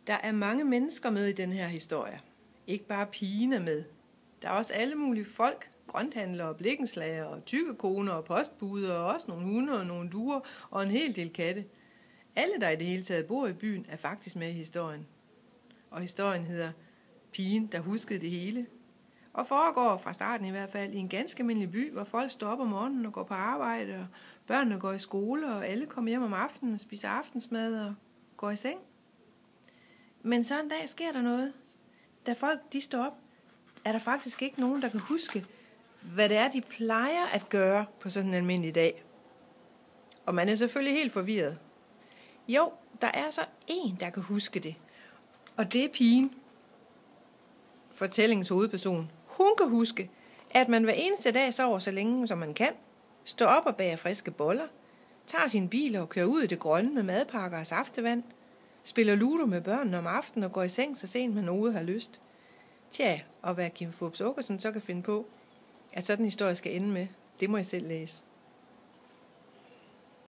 Der er mange mennesker med i den her historie. Ikke bare pigen er med. Der er også alle mulige folk, grønthandlere, blikkenslager og tykkekoner og postbuder og også nogle hunde og nogle duer og en hel del katte. Alle, der i det hele taget bor i byen, er faktisk med i historien. Og historien hedder Pigen, der huskede det hele. Og foregår fra starten i hvert fald i en ganske almindelig by, hvor folk står op om morgenen og går på arbejde, og børnene går i skole, og alle kommer hjem om aftenen og spiser aftensmad og går i seng. Men så en dag sker der noget. Da folk de står op, er der faktisk ikke nogen, der kan huske, hvad det er, de plejer at gøre på sådan en almindelig dag. Og man er selvfølgelig helt forvirret. Jo, der er så en, der kan huske det. Og det er pigen. Fortællingens hovedperson. Hun kan huske, at man hver eneste dag sover så længe, som man kan, står op og bager friske boller, tager sin bil og kører ud i det grønne med madpakker og saftevand, spiller ludo med børnene om aftenen og går i seng så sent man overhovedet har lyst. Tja, og hvad Kim Fupz Aakeson så kan finde på, at sådan en historie skal ende med, det må jeg selv læse.